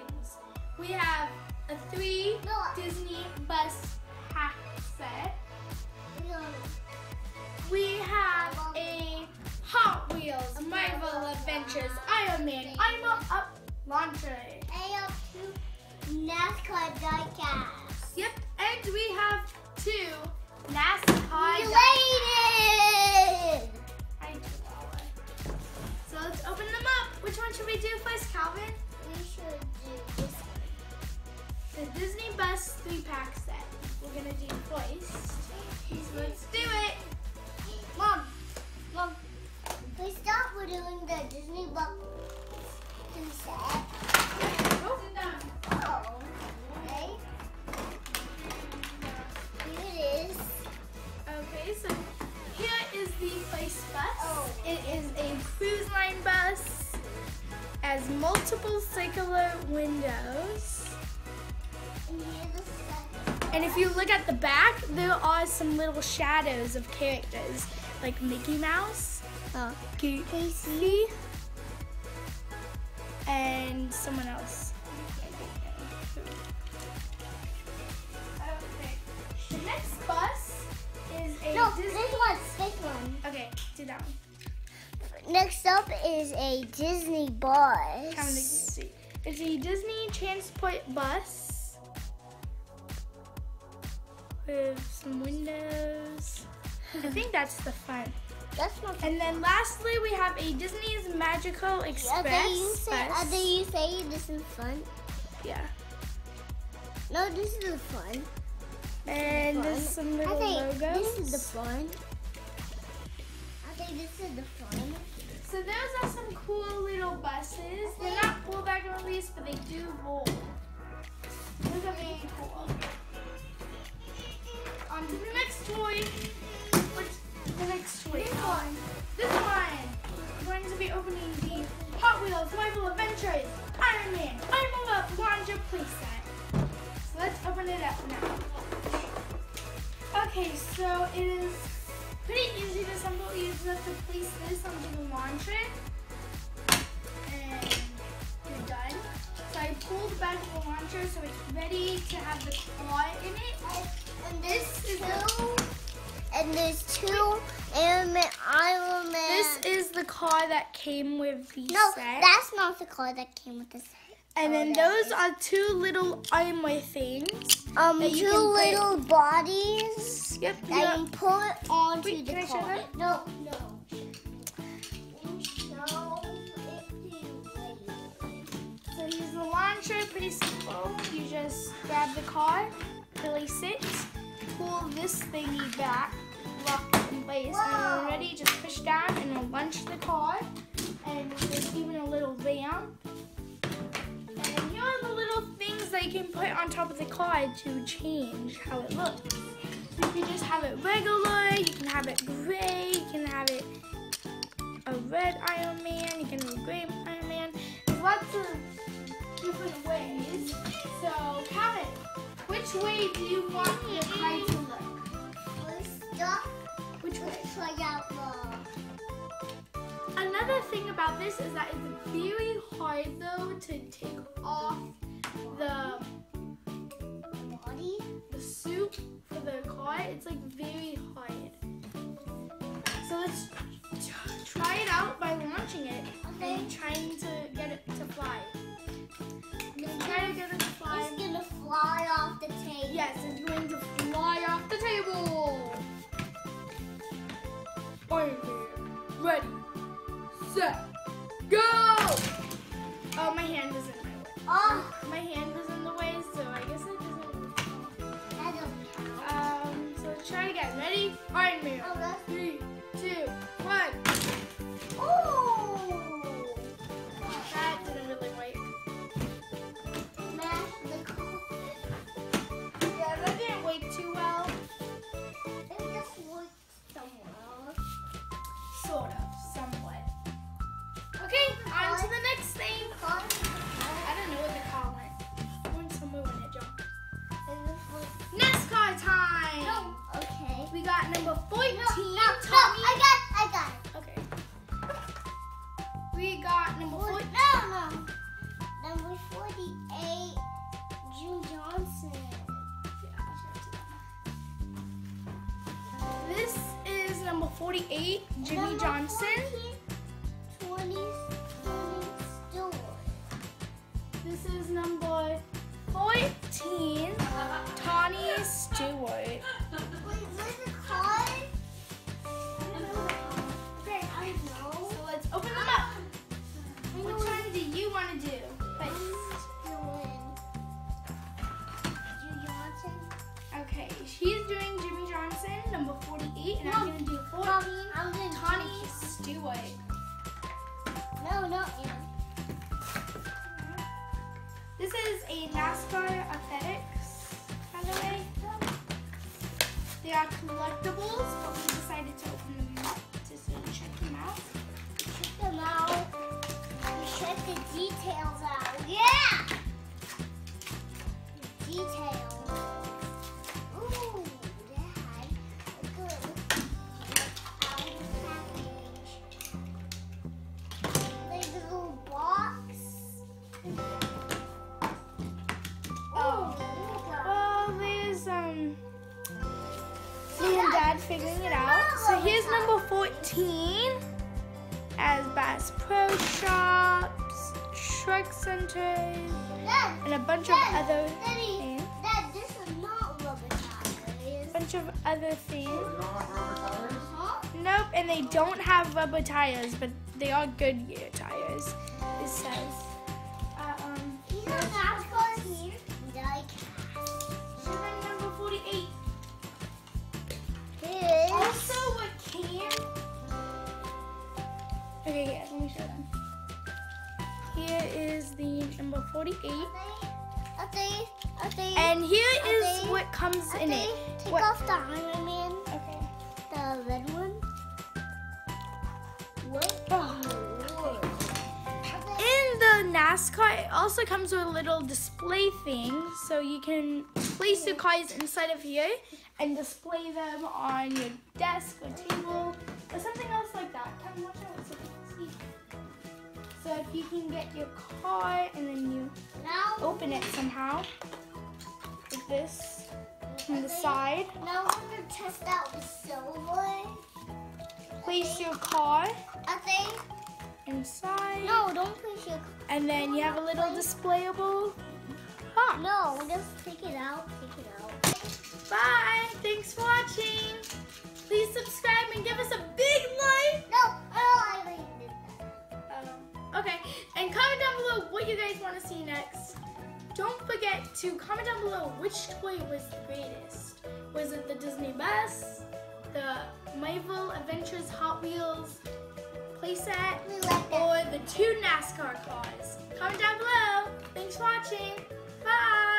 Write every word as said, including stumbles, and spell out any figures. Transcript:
things. We have a three No. Disney bus pack set. No. We have a Hot Wheels Marvel Adventures Iron Man Iron Up launcher. I have two NASCAR diecasts. Yep, and we have two NASCAR Related! I do all right. So let's open them up. Which one should we do first, Calvin? We should do this one. The Disney Bus three pack set. We're gonna do first. So let's do it. Mom, Mom, we start with doing the Disney Bus two set. Oh. Oh, okay. Here it is. Okay, so here is the first bus. Oh. It is a cruise line bus. Has multiple circular windows. And here's the second. And if you look at the back, there are some little shadows of characters, like Mickey Mouse, uh, Casey, and someone else. Okay. The next bus is a No, Disney. this one, this one. Okay, do that one. Next up is a Disney Count to bus. see. It's a Disney transport bus with some windows. I think that's the front. That's not. And then lastly, we have a Disney's Magical Express Are they you say? bus. Are they you say this is fun? Yeah. No, this is the fun. And Fun. there's some I little think logos. this is the fun. I think this is the fun. So those are some cool little buses. They're not pull back and release, but they do roll. Those are really cool. On to the next toy. What's the next toy? This one. This one. We're going to be opening the Hot Wheels Marvel Adventures Iron Man Iron Up Launcher playset. So let's open it up now. Okay, so it is pretty easy to assemble. You just have to place this onto the launcher, and you're done. So I pulled back the launcher so it's ready to have the claw in it. And this is two. And there's two Iron Man. Iron Man. This is the car that came with the no, set. that's not the car that came with the set. And Oh, then that those is. are two little armor things. Um, that you two can put- little bodies Yep. that yeah. you put onto Wait, the can I show car. that? No, no. Show it to you. So here's the launcher, pretty simple. You just grab the car, place it, pull this thingy back, lock it in place, and when Whoa. we're ready, just push down and it'll launch the car. And there's even a little ramp. And here are the little things that you can put on top of the car to change how it looks. You can just have it regular, you can have it gray, you can have it a red Iron Man, you can have a gray Iron Man. There's lots of different ways. So, Calvin, which way do you want your car to look? Let's stop. Which way? Let's try out the. Another thing about this is that it's very hard though to take off the Body. the suit for the car. It's like very hard. So let's t- try it out by launching it Okay. and trying to get it to fly. Let's try to get it to fly. It's gonna fly off the table. Yes, it's going to fly off the table. Iron Man, ready, set, go! Oh, my hand was in my way. Oh, My hand was in the way, so I guess it doesn't. that doesn't count. Um, so let's try again. Ready? Iron Man. Oh, that's. Three, two, one. Oh! That didn't really work. Smash the car. Yeah, that didn't work too well. It just worked somewhere. Sort of, somewhat. Okay, on to the next thing. I don't know what to call it. Going somewhere when it jumped. NASCAR time! No. Okay. We got number fourteen, No, no, Top forty-eight, Jimmy Johnson. This is number forty-eight, Jimmy Number Johnson. fourteen, twenty, twenty, Stewart. This is number fourteen, Tawny Stewart. Wait, where's the card? Okay, I know. so let's open them up. Which one do you want to do? First? Jimmy Johnson. Okay, she's doing Jimmy Johnson, number forty-eight, and I'm Mom, going to do Mom, fourteen, I'm doing Tawny Stewart. No, no, Ann. This is a NASCAR Athletics, by the way. They are collectibles, but we decided to open them up to see, check them out. Check them out. Check the details out. Yeah! The details. Ooh, Dad. Look good. Out of the package. There's a little box. Oh, well, there's um, me and Dad figuring it out. So here's number fourteen, as Bass Pro Shops, Shrek Centers, Dad, and a bunch Dad, of other Daddy, things. Dad, this is not rubber tires. Bunch of other things. Huh? Nope, and they don't have rubber tires, but they are Goodyear tires. It says. Uh, um, These are NASCAR here. so then number forty-eight. This. Also, what came? Okay, yeah, let me show them. Here is the number forty-eight, I think, I think, and here is Okay. what comes I in it. think, take What? off the Iron Man, Okay. the red one. What? Oh. Lord. In the NASCAR, it also comes with a little display thing, so you can place your cars inside of here and display them on your desk or table or something else like that. Come watch out so you can see. So if you can get your car and then you Now, open it somehow, like this, from the side, now we're gonna test out the silver. place your car I think. inside, No, don't push it. and then you have a little displayable box. No, just take it out. Take it out. Bye. Thanks for watching. Please subscribe and give us a big like. No, oh, I already did that. Um, okay. And comment down below what you guys want to see next. Don't forget to comment down below which toy was the greatest. Was it the Disney Bus, the Marvel Adventures Hot Wheels playset, We like that. or the two NASCAR cars? Comment down below. Thanks for watching. Bye.